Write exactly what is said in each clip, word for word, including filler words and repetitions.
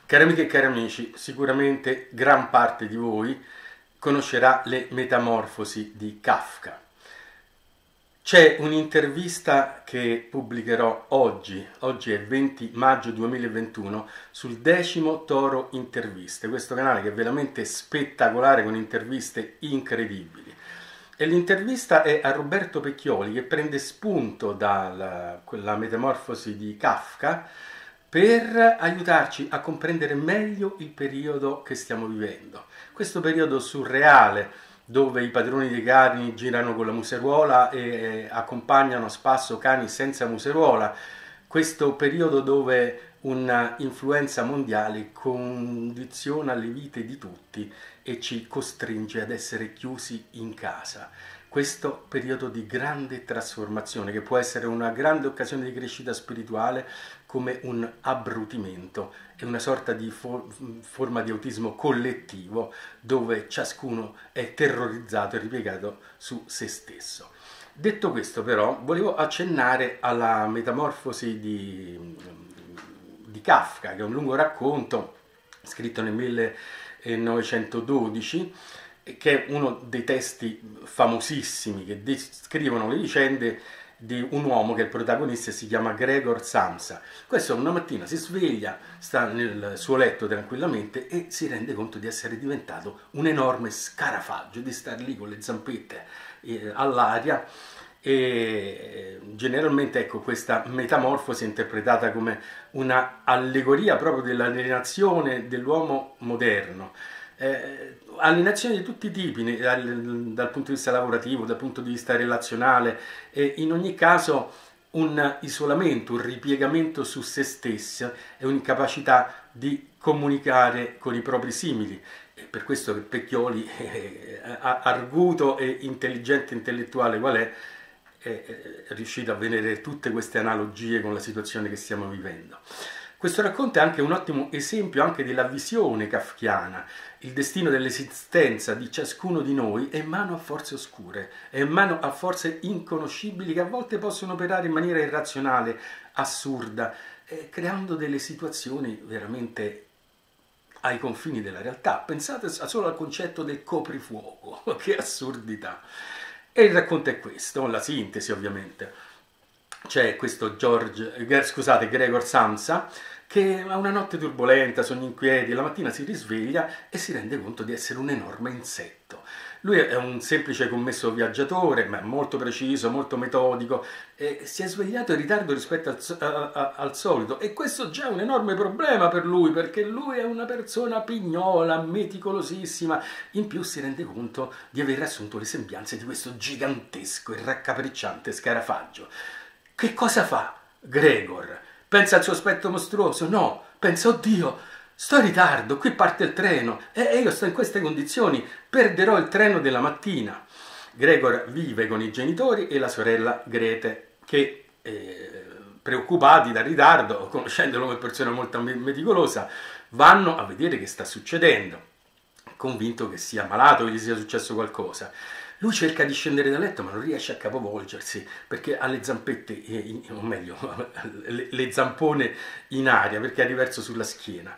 Cari amiche e cari amici, sicuramente gran parte di voi conoscerà le Metamorfosi di Kafka. C'è un'intervista che pubblicherò oggi, oggi è venti maggio duemilaventuno, sul decimo Toro Interviste, questo canale che è veramente spettacolare con interviste incredibili. E l'intervista è a Roberto Pecchioli, che prende spunto dalla quella Metamorfosi di Kafka per aiutarci a comprendere meglio il periodo che stiamo vivendo. Questo periodo surreale, dove i padroni dei cani girano con la museruola e accompagnano a spasso cani senza museruola. Questo periodo dove una influenza mondiale condiziona le vite di tutti e ci costringe ad essere chiusi in casa. Questo periodo di grande trasformazione, che può essere una grande occasione di crescita spirituale, come un abbrutimento e una sorta di for- forma di autismo collettivo, dove ciascuno è terrorizzato e ripiegato su se stesso. Detto questo, però, volevo accennare alla Metamorfosi di, di Kafka, che è un lungo racconto scritto nel millenovecentododici, che è uno dei testi famosissimi che descrivono le vicende di un uomo che è il protagonista e si chiama Gregor Samsa. Questo una mattina si sveglia, sta nel suo letto tranquillamente e si rende conto di essere diventato un enorme scarafaggio, di star lì con le zampette eh, all'aria. E generalmente, ecco, questa metamorfosi è interpretata come una allegoria proprio dell'alienazione dell'uomo moderno. Eh, alienazione di tutti i tipi, dal, dal punto di vista lavorativo, dal punto di vista relazionale, e in ogni caso un isolamento, un ripiegamento su se stesso e un'incapacità di comunicare con i propri simili. È per questo che Pecchioli, eh, arguto e intelligente intellettuale qual è, è riuscito a vedere tutte queste analogie con la situazione che stiamo vivendo. Questo racconto è anche un ottimo esempio anche della visione kafkiana. Il destino dell'esistenza di ciascuno di noi è in mano a forze oscure, è in mano a forze inconoscibili che a volte possono operare in maniera irrazionale, assurda, eh, creando delle situazioni veramente ai confini della realtà. Pensate solo al concetto del coprifuoco, che assurdità! E il racconto è questo, la sintesi ovviamente. C'è questo George, scusate, Gregor Samsa, che ha una notte turbolenta, sogni inquieti, la mattina si risveglia e si rende conto di essere un enorme insetto. Lui è un semplice commesso viaggiatore, ma molto preciso, molto metodico, e si è svegliato in ritardo rispetto al, a, a, al solito, e questo già è un enorme problema per lui, perché lui è una persona pignola, meticolosissima. In più si rende conto di aver assunto le sembianze di questo gigantesco e raccapricciante scarafaggio. Che cosa fa Gregor? Pensa al suo aspetto mostruoso? No, pensa, oddio, sto in ritardo, qui parte il treno e io sto in queste condizioni, perderò il treno della mattina. Gregor vive con i genitori e la sorella Grete, che eh, preoccupati dal ritardo, conoscendolo come persona molto meticolosa, vanno a vedere che sta succedendo, convinto che sia malato, che gli sia successo qualcosa. Lui cerca di scendere da letto ma non riesce a capovolgersi perché ha le zampette, eh, o meglio, le, le zampone in aria, perché ha riverso sulla schiena.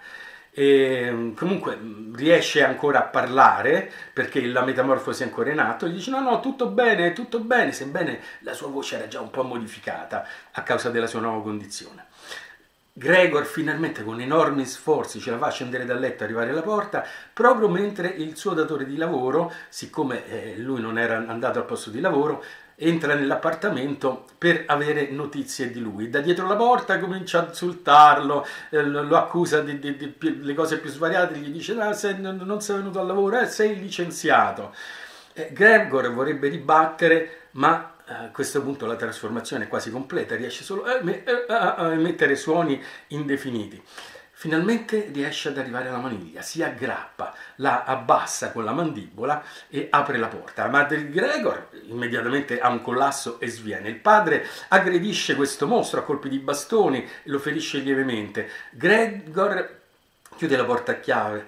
E comunque riesce ancora a parlare perché la metamorfosi è ancora in atto. Gli dice no no, tutto bene, tutto bene, sebbene la sua voce era già un po' modificata a causa della sua nuova condizione. Gregor finalmente con enormi sforzi ce la fa a scendere dal letto e arrivare alla porta, proprio mentre il suo datore di lavoro, siccome eh, lui non era andato al posto di lavoro, entra nell'appartamento per avere notizie di lui. Da dietro la porta comincia a insultarlo, eh, lo accusa di, di, di, di le cose più svariate, gli dice ah, sei, non sei venuto al lavoro, eh, sei licenziato. Eh, Gregor vorrebbe ribattere, ma a questo punto la trasformazione è quasi completa, riesce solo a emettere suoni indefiniti. Finalmente riesce ad arrivare alla maniglia, si aggrappa, la abbassa con la mandibola e apre la porta. La madre di Gregor immediatamente ha un collasso e sviene. Il padre aggredisce questo mostro a colpi di bastoni e lo ferisce lievemente. Gregor chiude la porta a chiave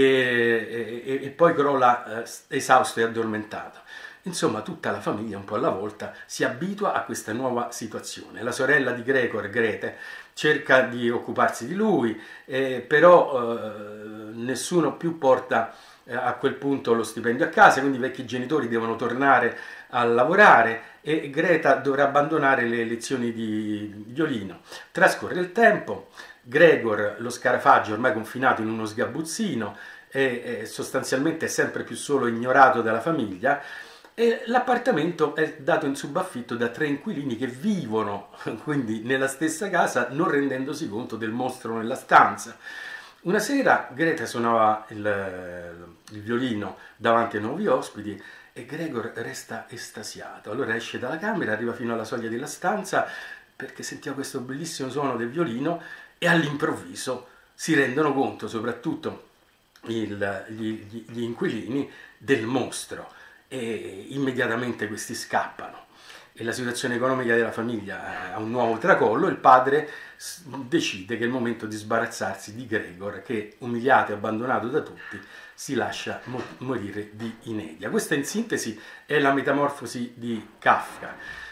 e, e, e poi crolla eh, esausto e addormentato. Insomma, tutta la famiglia, un po' alla volta, si abitua a questa nuova situazione. La sorella di Gregor, Grete, cerca di occuparsi di lui, eh, però eh, nessuno più porta eh, a quel punto lo stipendio a casa, quindi i vecchi genitori devono tornare a lavorare e Greta dovrà abbandonare le lezioni di violino. Trascorre il tempo, Gregor, lo scarafaggio, ormai confinato in uno sgabuzzino, è, è sostanzialmente sempre più solo, ignorato dalla famiglia, e l'appartamento è dato in subaffitto da tre inquilini che vivono quindi nella stessa casa, non rendendosi conto del mostro nella stanza. Una sera Greta suonava il, il violino davanti ai nuovi ospiti e Gregor resta estasiato. Allora esce dalla camera, arriva fino alla soglia della stanza perché sentiva questo bellissimo suono del violino e all'improvviso si rendono conto, soprattutto il, gli, gli inquilini, del mostro, e immediatamente questi scappano e la situazione economica della famiglia ha un nuovo tracollo. Il padre decide che è il momento di sbarazzarsi di Gregor, che, umiliato e abbandonato da tutti, si lascia mo- morire di inedia. Questa in sintesi è la metamorfosi di Kafka,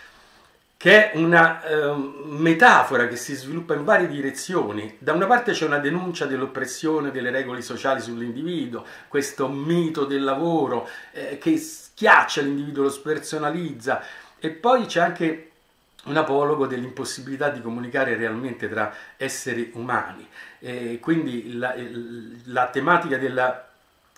che è una eh, metafora che si sviluppa in varie direzioni. Da una parte c'è una denuncia dell'oppressione delle regole sociali sull'individuo, questo mito del lavoro eh, che schiaccia l'individuo, lo spersonalizza, e poi c'è anche un apologo dell'impossibilità di comunicare realmente tra esseri umani. E quindi la, la tematica della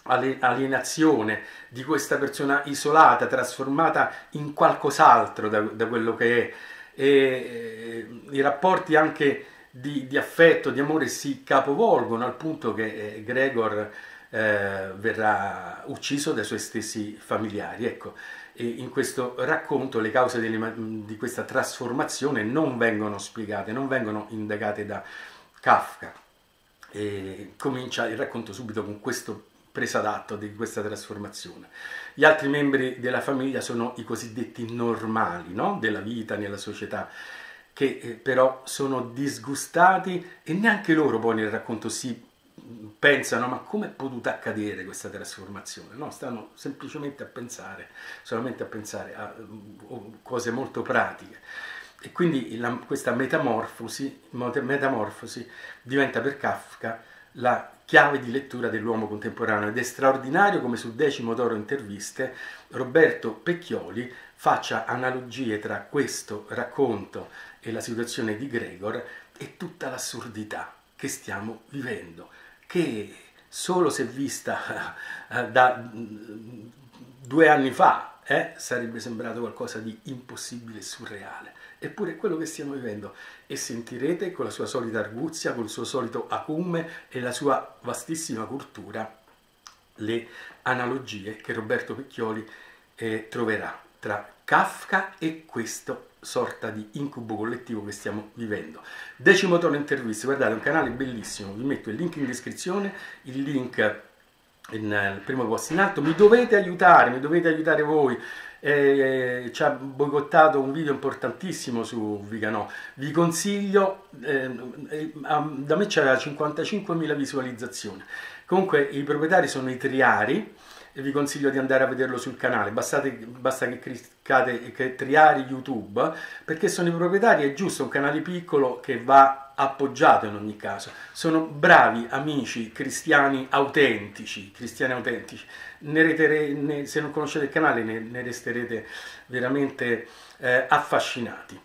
alienazione di questa persona isolata, trasformata in qualcos'altro da, da quello che è, e, e i rapporti anche di, di affetto, di amore si capovolgono al punto che eh, Gregor eh, verrà ucciso dai suoi stessi familiari. Ecco, e in questo racconto le cause delle, di questa trasformazione non vengono spiegate, non vengono indagate da Kafka. E comincia il racconto subito con questo presa d'atto di questa trasformazione. Gli altri membri della famiglia sono i cosiddetti normali, no? Della vita nella società, che eh, però sono disgustati e neanche loro poi nel racconto si pensano ma come è potuta accadere questa trasformazione, no? Stanno semplicemente a pensare, solamente a pensare a uh, cose molto pratiche. E quindi la, questa metamorfosi, metamorfosi diventa per Kafka la chiave di lettura dell'uomo contemporaneo, ed è straordinario come su Decimo Toro Interviste Roberto Pecchioli faccia analogie tra questo racconto e la situazione di Gregor e tutta l'assurdità che stiamo vivendo, che solo se vista da due anni fa eh, sarebbe sembrato qualcosa di impossibile e surreale. Eppure è quello che stiamo vivendo, e sentirete con la sua solita arguzia, con il suo solito acume e la sua vastissima cultura le analogie che Roberto Pecchioli eh, troverà tra Kafka e questo sorta di incubo collettivo che stiamo vivendo. Decimo Tono Interviste, guardate, è un canale bellissimo, vi metto il link in descrizione, il link nel primo post in alto. Mi dovete aiutare, mi dovete aiutare voi. Eh, ci ha boicottato un video importantissimo su Viganò. Vi consiglio, eh, eh, da me c'era cinquantacinquemila visualizzazioni. Comunque i proprietari sono i Triari e vi consiglio di andare a vederlo sul canale. Bastate, basta che cliccate che Triari YouTube, perché sono i proprietari. È giusto, un canale piccolo che va appoggiato in ogni caso. Sono bravi amici cristiani autentici, cristiani autentici. Ne retere, ne, se non conoscete il canale ne, ne resterete veramente eh, affascinati.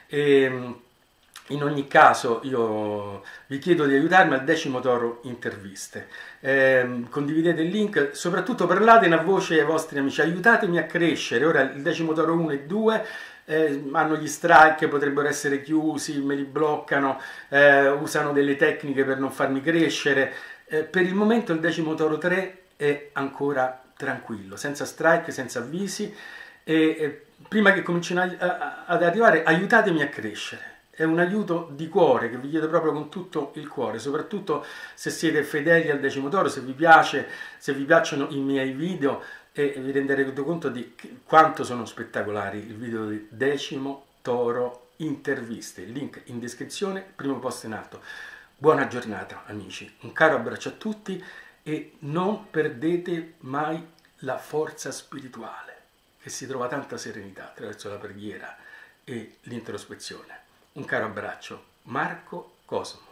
E, in ogni caso io vi chiedo di aiutarmi al Decimo Toro Interviste. Eh, condividete il link, soprattutto parlatene a voce ai vostri amici, aiutatemi a crescere. Ora il Decimo Toro uno e due eh, hanno gli strike, potrebbero essere chiusi, me li bloccano, eh, usano delle tecniche per non farmi crescere. Eh, per il momento il Decimo Toro tre è ancora tranquillo, senza strike, senza avvisi, e, e prima che comincino a, a, ad arrivare, aiutatemi a crescere. È un aiuto di cuore che vi chiedo proprio con tutto il cuore, soprattutto se siete fedeli al Decimo Toro, se vi piace, se vi piacciono i miei video, e vi renderete conto di quanto sono spettacolari il video di Decimo Toro Interviste. Il link in descrizione, primo post in alto. Buona giornata amici, un caro abbraccio a tutti e non perdete mai la forza spirituale, che si trova tanta serenità attraverso la preghiera e l'introspezione. Un caro abbraccio, Marco cosa?